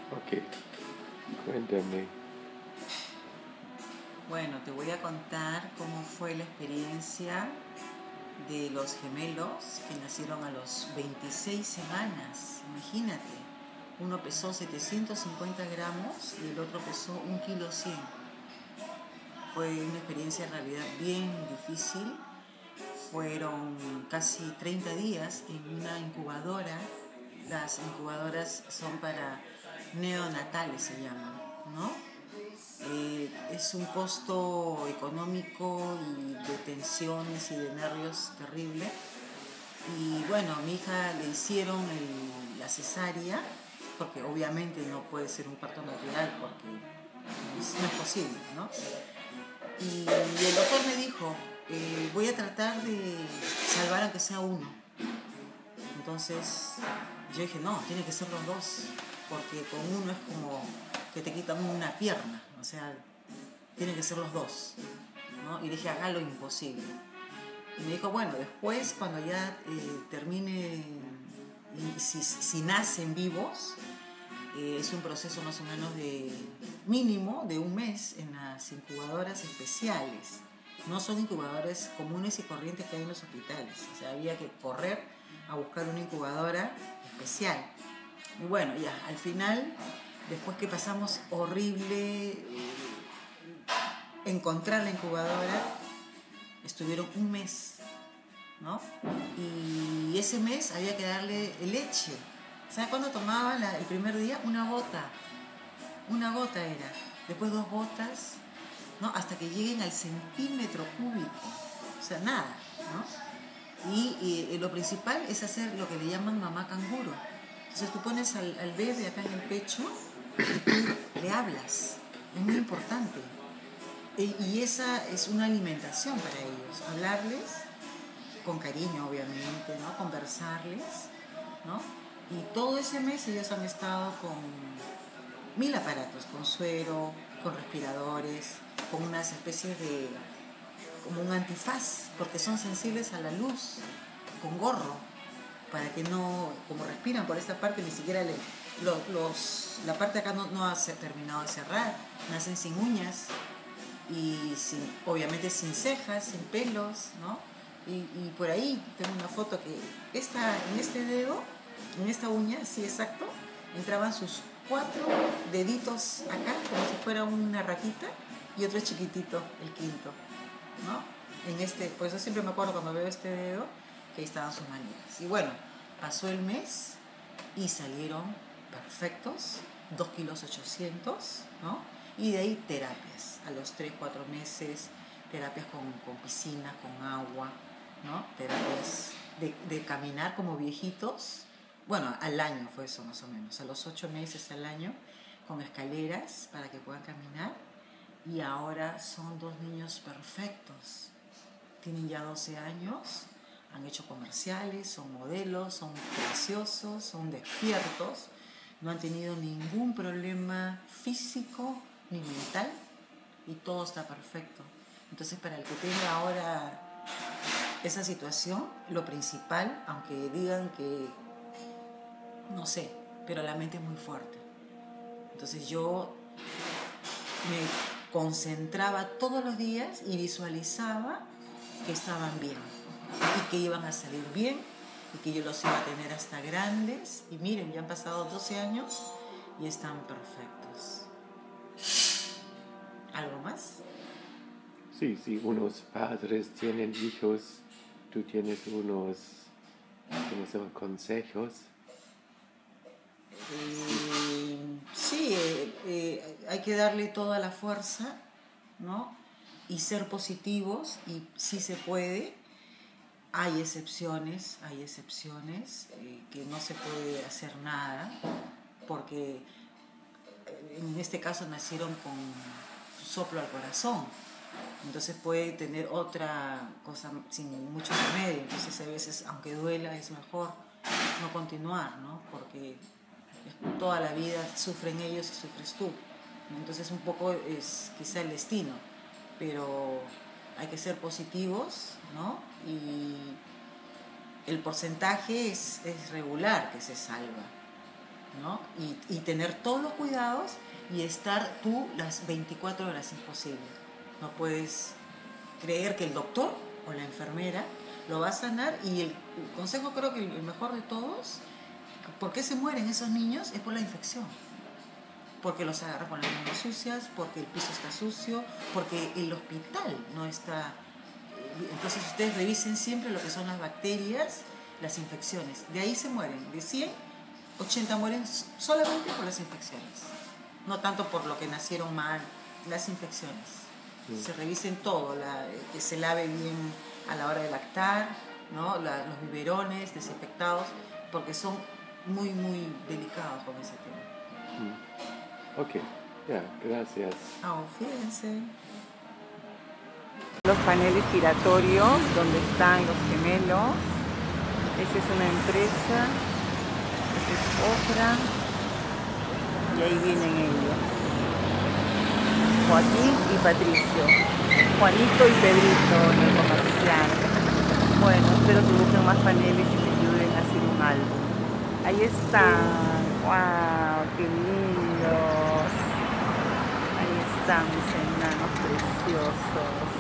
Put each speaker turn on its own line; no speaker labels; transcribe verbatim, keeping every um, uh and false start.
Ok, cuéntame.
Bueno, te voy a contar cómo fue la experiencia de los gemelos que nacieron a los veintiséis semanas. Imagínate, uno pesó setecientos cincuenta gramos y el otro pesó un kilo cien. Fue una experiencia en realidad bien difícil. Fueron casi treinta días en una incubadora. Las incubadoras son para neonatales, se llaman, ¿no? Eh, es un costo económico y de tensiones y de nervios terrible. Y bueno, a mi hija le hicieron el, la cesárea, porque obviamente no puede ser un parto natural, porque no es posible, ¿no? Y, y el doctor me dijo, eh, voy a tratar de salvar aunque sea uno. Entonces yo dije, no, tiene que ser los dos, porque con uno es como que te quitan una pierna, o sea, tienen que ser los dos, ¿no? Y dije, haga lo imposible. Y me dijo, bueno, después cuando ya eh, termine, y si, si nacen vivos, eh, es un proceso más o menos de mínimo de un mes en las incubadoras especiales. No son incubadoras comunes y corrientes que hay en los hospitales. O sea, había que correr a buscar una incubadora especial. Y bueno, ya, al final, después que pasamos horrible, eh, encontrar la incubadora, estuvieron un mes, ¿no? Y ese mes había que darle leche. ¿Sabes cuándo tomaba la, el primer día? Una gota. Una gota era. Después dos gotas, ¿no? Hasta que lleguen al centímetro cúbico. O sea, nada, ¿no? Y, y lo principal es hacer lo que le llaman mamá canguro. Entonces tú pones al, al bebé acá en el pecho y tú le hablas. Es muy importante. Y esa es una alimentación para ellos. Hablarles con cariño, obviamente, ¿no? Conversarles, ¿no? Y todo ese mes ellos han estado con mil aparatos, con suero, con respiradores, con unas especies de, como un antifaz, porque son sensibles a la luz, con gorro, para que no, como respiran por esta parte, ni siquiera le, los, los, la parte de acá no, no ha terminado de cerrar, nacen sin uñas y sin, obviamente sin cejas, sin pelos, ¿no? Y, y por ahí tengo una foto que esta, en este dedo, en esta uña, sí exacto, entraban sus cuatro deditos acá, como si fuera una ratita, y otro chiquitito, el quinto, ¿no? En este, por eso siempre me acuerdo cuando veo este dedo, que ahí estaban sus manitas. Y bueno, pasó el mes y salieron perfectos, dos kilos ochocientos, ¿no? Y de ahí terapias, a los tres, cuatro meses, terapias con, con piscina, con agua, ¿no? Terapias de, de caminar como viejitos. Bueno, al año fue eso más o menos, a los ocho meses al año, con escaleras para que puedan caminar. Y ahora son dos niños perfectos. Tienen ya doce años, han hecho comerciales, son modelos, son preciosos, son despiertos, no han tenido ningún problema físico ni mental y todo está perfecto. Entonces, para el que tenga ahora esa situación, lo principal, aunque digan que, no sé, pero la mente es muy fuerte. Entonces yo me concentraba todos los días y visualizaba que estaban bien y que iban a salir bien y que yo los iba a tener hasta grandes. Y miren, ya han pasado doce años y están perfectos. ¿Algo más?
Sí, sí, unos padres tienen hijos, tú tienes unos, ¿cómo se llaman? Consejos.
Eh, sí, eh, eh, hay que darle toda la fuerza, ¿no? Y ser positivos, y sí se puede. Hay excepciones, hay excepciones, eh, que no se puede hacer nada, porque en este caso nacieron con soplo al corazón, entonces puede tener otra cosa sin mucho remedio. Entonces a veces, aunque duela, es mejor no continuar, ¿no? Porque toda la vida sufren ellos y sufres tú. Entonces un poco es quizá el destino, pero hay que ser positivos, ¿no? Y el porcentaje es, es regular que se salva. ¿no? Y, y tener todos los cuidados y estar tú las veinticuatro horas, es imposible. No puedes creer que el doctor o la enfermera lo va a sanar, y el, el consejo, creo que el mejor de todos, ¿por qué se mueren esos niños? Es por la infección. Porque los agarra con las manos sucias, porque el piso está sucio, porque el hospital no está... Entonces ustedes revisen siempre lo que son las bacterias, las infecciones. De ahí se mueren. De cien, ochenta mueren solamente por las infecciones. No tanto por lo que nacieron mal, las infecciones. Sí. Se revisen todo, la, que se lave bien a la hora de lactar, ¿no? La, los biberones desinfectados, porque son muy, muy delicados con ese tema.
Mm. Ok, ya, yeah, gracias.
Oh, fíjense.
Los paneles giratorios, donde están los gemelos. Esta es una empresa, esta es otra, y ahí vienen ellos. Joaquín y Patricio, Juanito y Pedrito en el comercial. Bueno, espero que busquen más paneles y me ayuden a hacer un álbum. Ahí están, wow, qué lindos. Ahí están mis enanos preciosos.